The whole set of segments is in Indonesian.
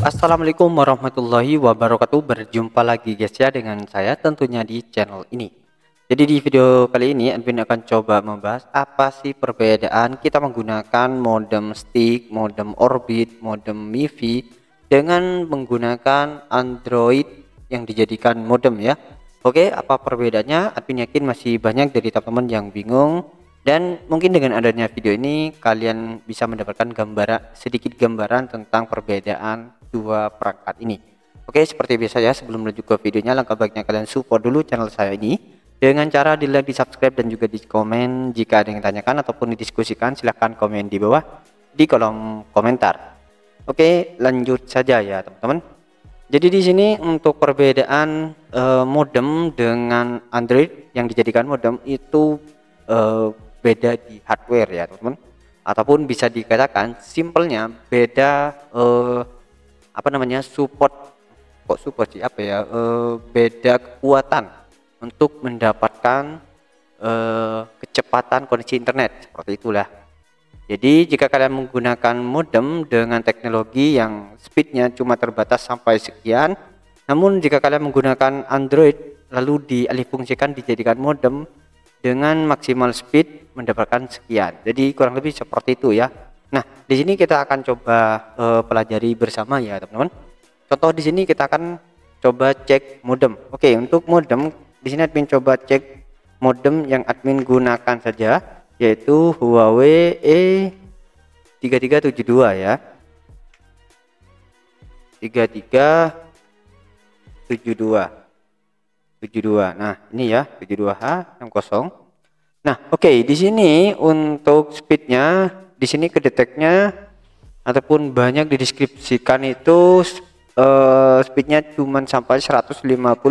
Assalamualaikum warahmatullahi wabarakatuh. Berjumpa lagi guys ya dengan saya tentunya di channel ini. Jadi di video kali ini admin akan coba membahas apa sih perbedaan kita menggunakan modem stick, modem orbit, modem MiFi dengan menggunakan Android yang dijadikan modem ya. Oke, apa perbedaannya? Admin yakin masih banyak dari teman-teman yang bingung. Dan mungkin dengan adanya video ini kalian bisa mendapatkan sedikit gambaran tentang perbedaan dua perangkat ini. Oke, seperti biasa ya, sebelum menuju ke videonya langkah baiknya kalian support dulu channel saya ini dengan cara di like, di subscribe dan juga di komen. Jika ada yang tanyakan ataupun didiskusikan silahkan komen di bawah di kolom komentar. Oke, lanjut saja ya teman-teman. Jadi di sini untuk perbedaan modem dengan Android yang dijadikan modem itu beda di hardware ya teman-teman, ataupun bisa dikatakan simpelnya beda support sih beda kekuatan untuk mendapatkan kecepatan koneksi internet seperti itulah. Jadi jika kalian menggunakan modem dengan teknologi yang speednya cuma terbatas sampai sekian, namun jika kalian menggunakan Android lalu dialihfungsikan dijadikan modem dengan maksimal speed mendapatkan sekian. Jadi kurang lebih seperti itu ya. Nah, di sini kita akan coba pelajari bersama ya, teman-teman. Contoh di sini kita akan coba cek modem. Oke, untuk modem di sini admin coba cek modem yang admin gunakan saja, yaitu Huawei E3372 ya. 3372. Nah, ini ya 72H60. Nah, oke, di sini untuk speednya di sini kedeteknya ataupun banyak dideskripsikan itu speednya cuma sampai 150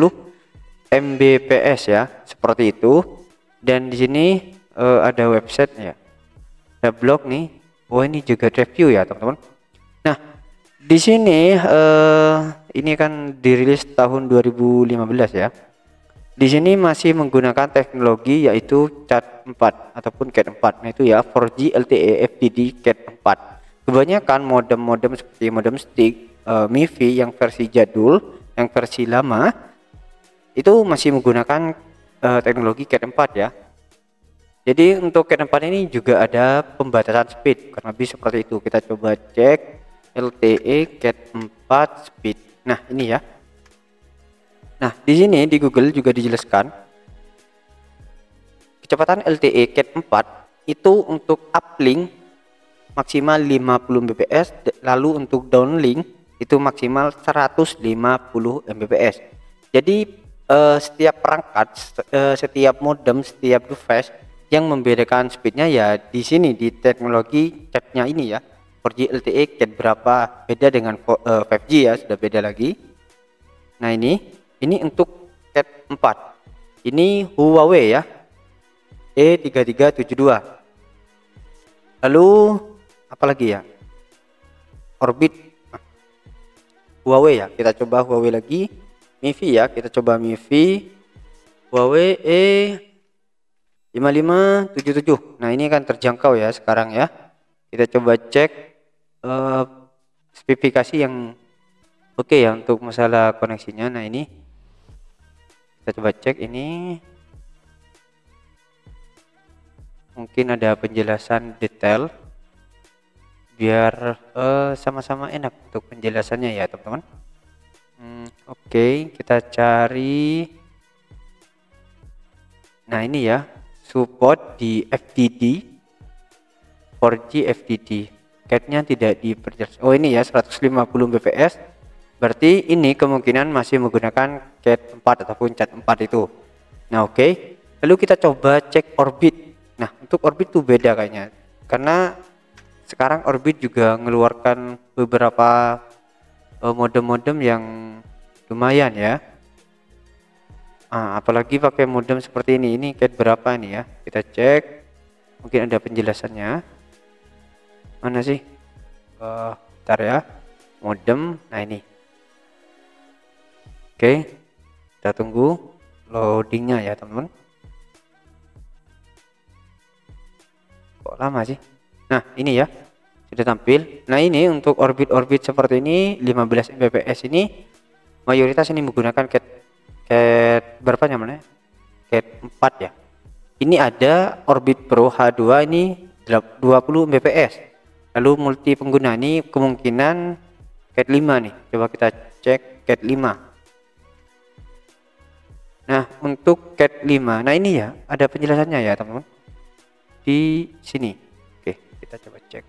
Mbps ya, seperti itu. Dan di sini ada website ya, ada blog nih. Oh, ini juga review ya teman-teman. Nah, di sini ini kan dirilis tahun 2015 ya. Di sini masih menggunakan teknologi yaitu Cat4 ataupun Cat4. Nah itu ya 4G LTE FDD Cat4. Kebanyakan modem-modem seperti modem stick, MiFi yang versi jadul, yang versi lama itu masih menggunakan teknologi Cat4 ya. Jadi untuk Cat4 ini juga ada pembatasan speed, kurang lebih seperti itu. Kita coba cek LTE Cat4 speed. Nah ini ya. Nah, di sini di Google juga dijelaskan kecepatan LTE Cat4 itu untuk uplink maksimal 50 Mbps, lalu untuk downlink itu maksimal 150 Mbps. Jadi setiap perangkat, setiap modem, setiap device yang membedakan speednya ya di sini di teknologi Cat-nya ini ya. 4G LTE Cat berapa, beda dengan 5G ya, sudah beda lagi. Nah, ini untuk Cat4. Ini Huawei ya. E3372. Lalu apalagi ya? Orbit. Huawei ya. Kita coba Huawei lagi. MiFi ya. Kita coba MiFi. Huawei E5577. Nah, ini kan terjangkau ya sekarang ya. Kita coba cek spesifikasi yang oke ya untuk masalah koneksinya. Nah, ini kita coba cek, ini mungkin ada penjelasan detail biar sama-sama enak untuk penjelasannya ya teman-teman. Oke, kita cari. Nah ini ya, support di FDD 4G FDD. Cat-nya tidak diperjelas. Oh ini ya 150 Mbps. Berarti ini kemungkinan masih menggunakan Cat4 ataupun Cat4 itu. Nah oke. Lalu kita coba cek orbit. Nah untuk orbit tuh beda kayaknya, karena sekarang orbit juga mengeluarkan beberapa modem-modem yang lumayan ya. Apalagi pakai modem seperti ini Cat berapa nih ya, kita cek. Mungkin ada penjelasannya. Mana sih? Bentar ya, modem. Nah ini. Oke, kita tunggu loadingnya ya teman-teman. Kok lama sih? Nah ini ya, sudah tampil. Nah, ini untuk orbit-orbit seperti ini 15 Mbps ini mayoritas ini menggunakan cat berapa namanya? Cat 4 ya. Ini ada Orbit Pro H2 ini 20 Mbps. Lalu multi pengguna ini kemungkinan cat 5 nih. Coba kita cek cat 5. Nah, untuk cat 5. Nah, ini ya, ada penjelasannya ya, teman-teman. Di sini. Oke, kita coba cek.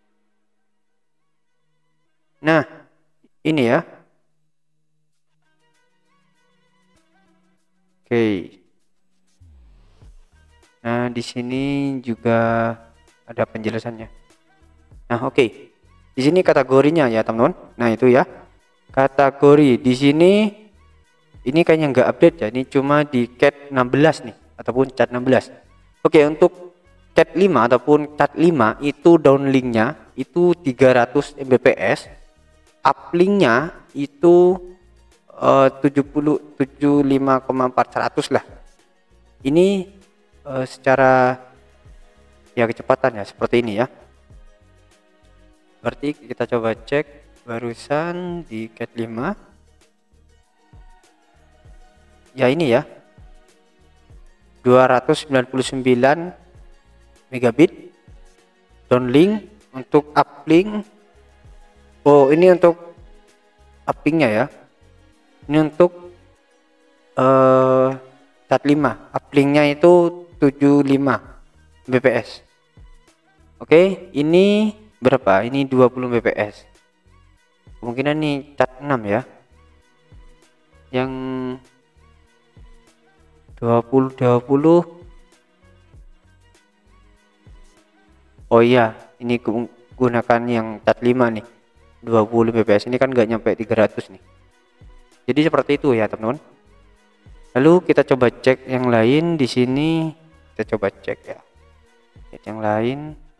Nah, ini ya. Oke. Nah, di sini juga ada penjelasannya. Nah, oke. Di sini kategorinya ya, teman-teman. Nah, itu ya. Kategori di sini ini kayaknya nggak update ya. Ini cuma di cat 16 nih ataupun cat 16. Oke, untuk cat 5 ataupun cat 5 itu downlinknya itu 300 Mbps. Uplinknya itu 75,400 lah. Ini secara ya kecepatan ya seperti ini ya. Berarti kita coba cek barusan di cat 5 ya, ini ya 299 megabit downlink. Untuk uplink, oh ini untuk uplinknya ya, ini untuk cat 5 uplinknya itu 75 Mbps. Oke, ini berapa? Ini 20 Mbps. Kemungkinan nih cat 6 ya. Yang 20. Oh iya, ini gunakan yang cat 5 nih. 20 Mbps ini kan nggak nyampe 300 nih. Jadi seperti itu ya, teman-teman. Lalu kita coba cek yang lain di sini. Kita coba cek ya. Cek yang lain.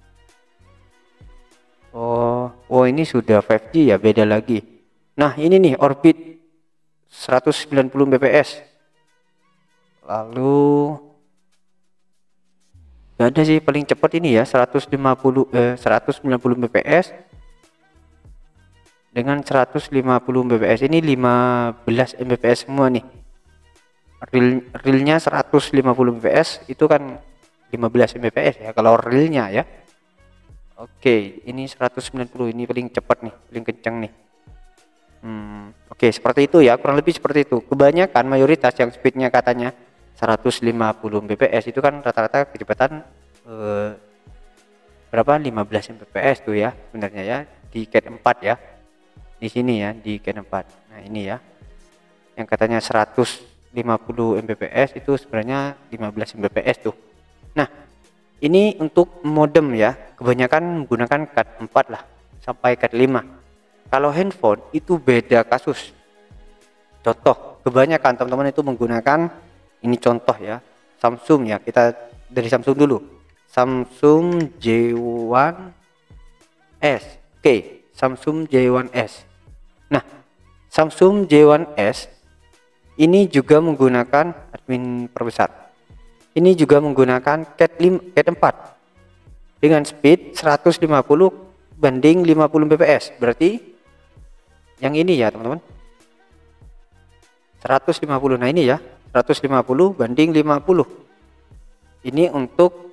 Oh, ini sudah 5G ya, beda lagi. Nah, ini nih Orbit 190 Mbps. Lalu gak ada sih, paling cepat ini ya 190 Mbps dengan 150 Mbps. Ini 15 Mbps semua nih. Realnya 150 Mbps itu kan 15 Mbps ya kalau realnya ya. Oke, ini 190, ini paling cepat nih, paling kencang nih. Oke, seperti itu ya, kurang lebih seperti itu. Kebanyakan mayoritas yang speednya katanya 150 Mbps itu kan rata-rata kecepatan berapa? 15 Mbps tuh ya sebenarnya ya di cat 4 ya. Di sini ya di cat 4. Nah, ini ya. Yang katanya 150 Mbps itu sebenarnya 15 Mbps tuh. Nah, ini untuk modem ya. Kebanyakan menggunakan cat 4 lah sampai cat 5. Kalau handphone itu beda kasus. Contoh, kebanyakan teman-teman itu menggunakan ini contoh ya, Samsung ya. Kita dari Samsung dulu. Samsung J1S. Oke, Samsung J1S. Nah, Samsung J1S ini juga menggunakan admin perbesar. Ini juga menggunakan cat 4 dengan speed 150 banding 50 Mbps. Berarti yang ini ya, teman-teman. 150. Nah, ini ya. 150 banding 50. Ini untuk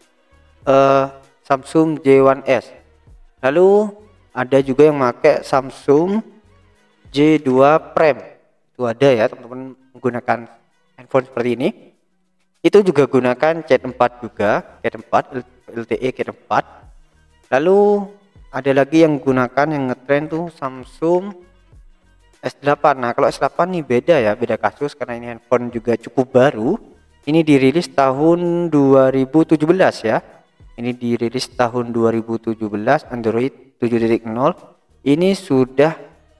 Samsung J1S. Lalu ada juga yang pakai Samsung J2 Prime. Itu ada ya, teman-teman menggunakan handphone seperti ini. Itu juga gunakan cat 4 juga, cat 4 LTE cat 4. Lalu ada lagi yang gunakan yang ngetrend tuh Samsung S8. Nah, kalau S8 nih beda ya, beda kasus karena ini handphone juga cukup baru. Ini dirilis tahun 2017 ya. Ini dirilis tahun 2017, Android 7.0. Ini sudah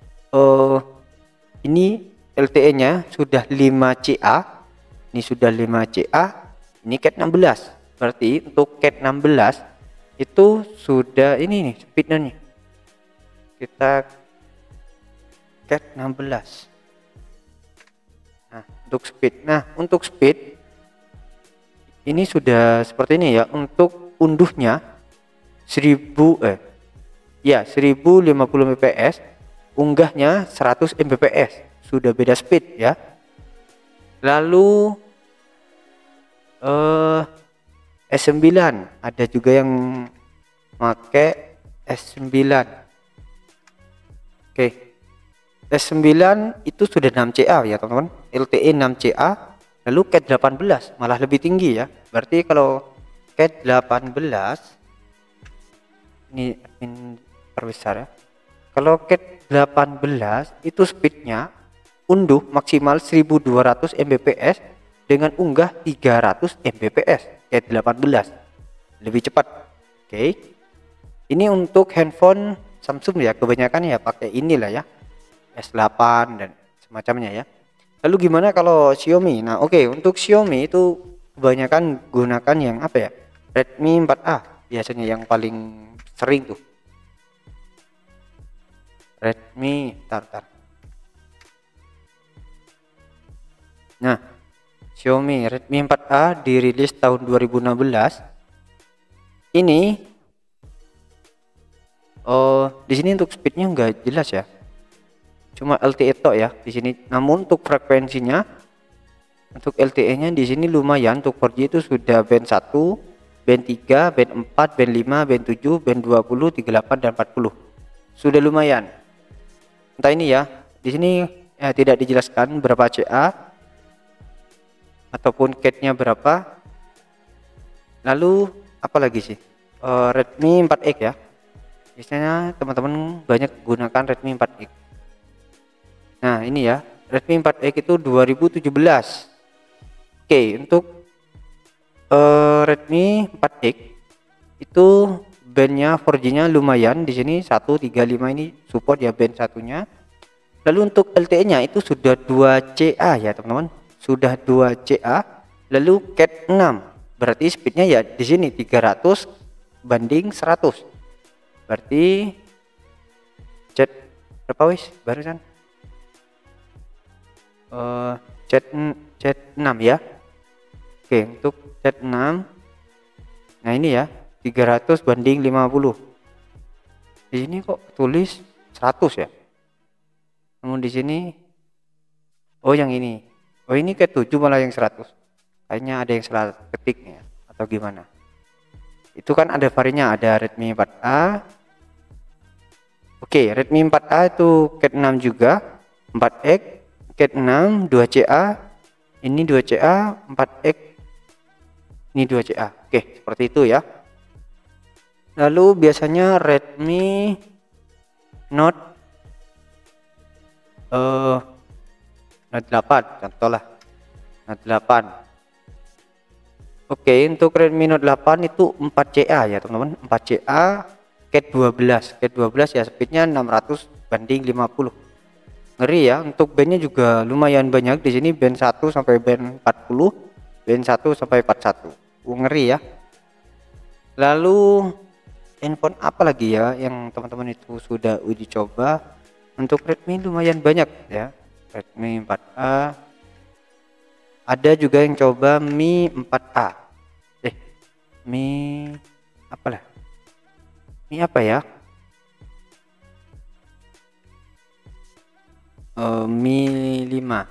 ini LTE-nya sudah 5CA. Ini sudah 5CA. Ini cat 16. Berarti untuk cat 16 itu sudah ini nih speednya nih. Kita cat 16. Nah, untuk speed ini sudah seperti ini ya. Untuk unduhnya Ya 1050 Mbps, unggahnya 100 Mbps, sudah beda speed ya. Lalu S9 ada juga yang pakai S9. Oke, S9 itu sudah 6CA ya teman-teman, LTE 6CA. Lalu Cat 18 malah lebih tinggi ya. Berarti kalau Cat 18 ini admin perbesar ya. Kalau Cat 18 itu speednya unduh maksimal 1200 Mbps dengan unggah 300 Mbps. Cat 18 lebih cepat. Oke. Ini untuk handphone Samsung ya, kebanyakan ya pakai inilah ya, S8 dan semacamnya ya. Lalu gimana kalau Xiaomi? Nah, oke, untuk Xiaomi itu kebanyakan gunakan yang apa ya? Redmi 4A biasanya yang paling sering tuh. Redmi, tar. Nah, Xiaomi Redmi 4A dirilis tahun 2016. Ini di sini untuk speednya nggak jelas ya. Cuma LTE tok ya di sini. Namun untuk frekuensinya, untuk LTE-nya di sini lumayan. Untuk 4G itu sudah band 1, band 3, band 4, band 5, band 7, band 20, 38 dan 40. Sudah lumayan. Entah ini ya. Di sini tidak dijelaskan berapa CA ataupun CAT-nya berapa. Lalu apa lagi sih? Redmi 4X ya. Biasanya teman-teman banyak gunakan Redmi 4X. Nah, ini ya, Redmi 4X itu 2017. Oke, untuk Redmi 4X itu bandnya 4G-nya lumayan. Di sini 135 ini support ya band satunya. Lalu untuk LTE-nya itu sudah 2CA ya, teman-teman. Sudah 2CA. Lalu Cat 6. Berarti speednya ya di sini 300 banding 100. Berarti Cat berapa wis barusan? Cat 6 ya. Oke, untuk Cat 6. Nah, ini ya, 300 banding 50. Di sini kok tulis 100 ya. Namun di sini yang ini. Ini Cat 7 malah yang 100. Kayaknya ada yang salah ketiknya atau gimana. Itu kan ada variannya, ada Redmi 4A. Oke, Redmi 4A itu Cat 6 juga, 4X Cat 6 2CA, ini 2CA, 4X ini 2CA. Oke, seperti itu ya. Lalu biasanya Redmi Note 8 contohlah, Note 8. Oke, untuk Redmi Note 8 itu 4CA ya teman-teman, 4CA Cat 12. Cat 12 ya, speednya 600 banding 50. Ngeri ya. Untuk bandnya juga lumayan banyak di sini, band 1 sampai band 40, band 1 sampai 41. Ngeri ya. Lalu handphone apa lagi ya yang teman-teman itu sudah uji coba? Untuk Redmi lumayan banyak ya. Redmi 4A. Ada juga yang coba Mi 4A. Mi apalah? Mi apa ya? Mi 5.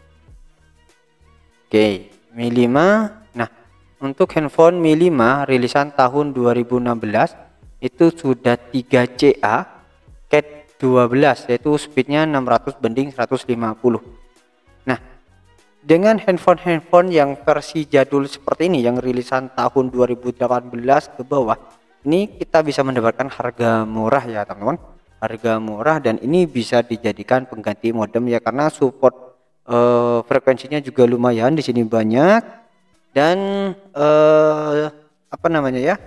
Oke, Mi 5. Nah, untuk handphone Mi 5 rilisan tahun 2016 itu sudah 3CA Cat 12, yaitu speednya 600 banding 150. Nah, dengan handphone yang versi jadul seperti ini yang rilisan tahun 2018 ke bawah, ini kita bisa mendapatkan harga murah ya teman-teman. Harga murah, dan ini bisa dijadikan pengganti modem ya, karena support frekuensinya juga lumayan di sini banyak, dan apa namanya ya,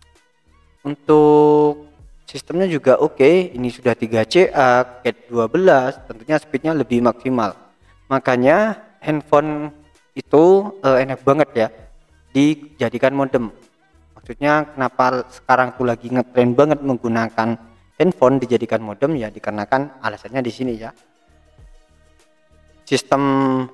untuk sistemnya juga oke. Ini sudah 3CA Cat 12, tentunya speednya lebih maksimal. Makanya handphone itu enak banget ya dijadikan modem. Maksudnya kenapa sekarang tuh lagi ngetrend banget menggunakan handphone dijadikan modem ya, dikarenakan alasannya di sini ya. Sistem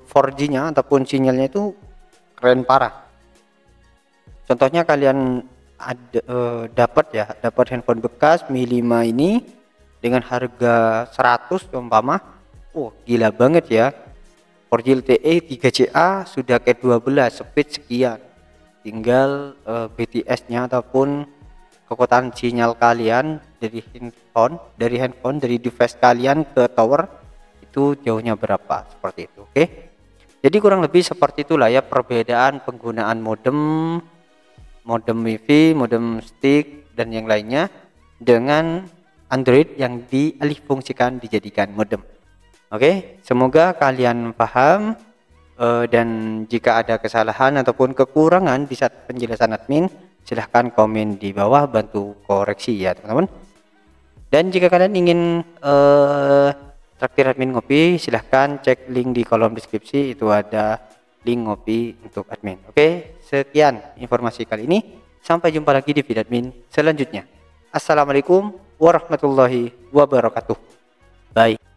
4G-nya ataupun sinyalnya itu keren parah. Contohnya kalian ada dapat handphone bekas Mi 5 ini dengan harga 100 umpama. Gila banget ya. 4G LTE 3CA sudah ke 12 speed sekian. Tinggal BTS-nya ataupun kekuatan sinyal kalian dari handphone dari device kalian ke tower itu jauhnya berapa, seperti itu. Oke. Jadi kurang lebih seperti itulah ya perbedaan penggunaan modem wifi, modem stick dan yang lainnya dengan Android yang dialihfungsikan dijadikan modem. Oke, semoga kalian paham, dan jika ada kesalahan ataupun kekurangan di saat penjelasan admin, silahkan komen di bawah, bantu koreksi ya teman-teman. Dan jika kalian ingin traktir admin ngopi, silahkan cek link di kolom deskripsi, itu ada link ngopi untuk admin. Oke, sekian informasi kali ini, sampai jumpa lagi di video admin selanjutnya. Assalamualaikum warahmatullahi wabarakatuh. Bye.